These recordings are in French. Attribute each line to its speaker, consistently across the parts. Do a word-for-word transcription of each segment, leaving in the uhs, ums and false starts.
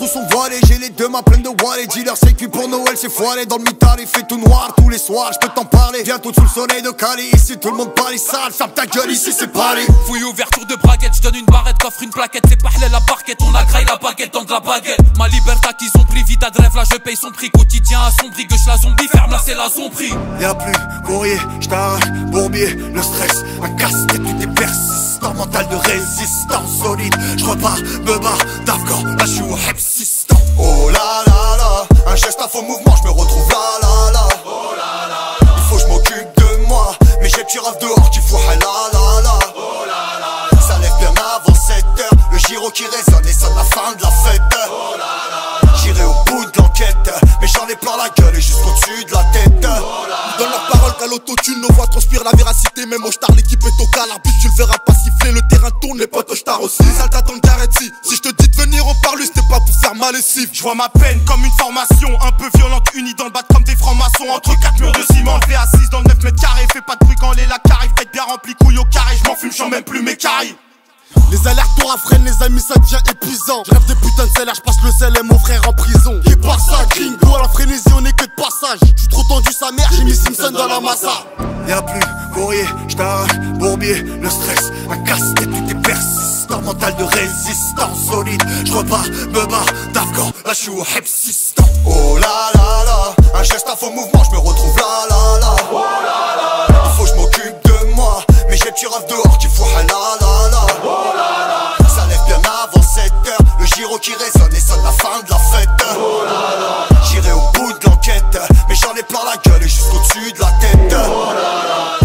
Speaker 1: sont voilés. J'ai les deux mains pleines de wallets. Dealer sécu pour Noël, c'est foiré. Dans le mitard, il fait tout noir tous les soirs. Je peux t'en parler. Viens tout sous le soleil de Cali. Ici tout le monde parle sale. Ferme ta gueule, ici c'est Paris.
Speaker 2: Fouille ouverture de braguette, je donne une barrette, coffre une plaquette. C'est pas la barquette, on a graille la baguette dans de la baguette. Ma liberté qu'ils ont pris, vida de rêve, là je paye son prix. Quotidien assombri, gauche la zombie, ferme là c'est la zombie.
Speaker 1: Y'a plus courrier, j't'arrache, bourbier, le stress, un casse-tête, tout est persistant, mental de résistance solide. J'repars, me barre, d'Afghan, là j'suis au hepsistant. Oh là là là, un geste à faux mouvement, j'me retrouve là là là. Oh là là là, il faut j'm'occupe de moi, mais j'ai petit rêve dehors qui fout là là là. Oh là là, ça lève bien avant sept heures, le gyro qui résonne et sonne la fin de la fête. Oh là là, j'irai au bout de l'enquête, mais j'en ai plein la gueule et jusqu'au dessus de la tête.
Speaker 3: Dans leurs paroles qu'à l'autotune, nos voix transpirent la véracité. Même au star, l'équipe est au cal, l'arbitre tu le verras pas siffler. Le terrain tourne, les potes au star aussi. Les salles t'attendent carrette si. Si je te dis de venir on parle, c'était pas pour faire mal et si.
Speaker 4: Je vois ma peine comme une formation un peu violente, unie dans le bat comme des francs-maçons. Entre quatre murs de ciment, fait assise dans le neuf mètres carrés. Fais pas de bruit quand les lacs arrivent, faites bien rempli couille au carré. Je m'en fume, j'en même plus mes caries.
Speaker 3: Les allers-retours à freine, les amis, ça devient épuisant. Je rêve des putains de salaire, je passe le sel et mon frère en prison. Qui par ça, gringo, à la frénésie, on est que de passage. J'suis trop tendu sa mère, j'ai mis Simpson dans la massa.
Speaker 1: Y'a plus courrier, j't'arrache, bourbier, le stress, un casse-tête, tout est persistant, mental de résistance solide. J'repars, me barre, d'Afghan, là j'suis au hepsistant. Oh là là là, un geste à faux mouvement, j'me retrouve là là là. Oh là là là, il faut j'm'occupe de moi, mais j'ai petit rêve dehors qui fout là là là. Oh là là, ça lève bien avant sept heures, le gyro qui résonne et sonne la fin de la fête. Oh là là, j'irai au bout de l'enquête, mais j'en ai plein la gueule et jusqu'au dessus de la tête. Oh là là,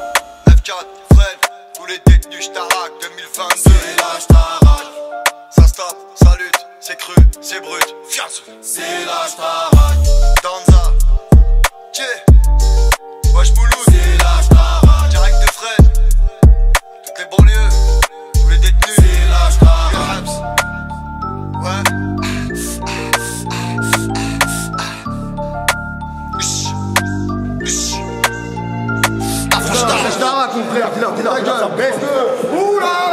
Speaker 1: F quatre, Fred, tous les détenus j't'arrache deux mille vingt-deux. C'est là j't'arrache, ça stop, ça lutte, c'est cru, c'est brut, fiance. C'est là j't'arrache, Danza, Tché, Wesh Mouloud. C'est là j't'arrache, direct de Fred, toutes les banlieues, tous les détenus. C'est là j't'arrache, ouais.
Speaker 5: Je t'arrache mon frère, dis-leur, dis-leur, dis-leur, baisse-le. Oula.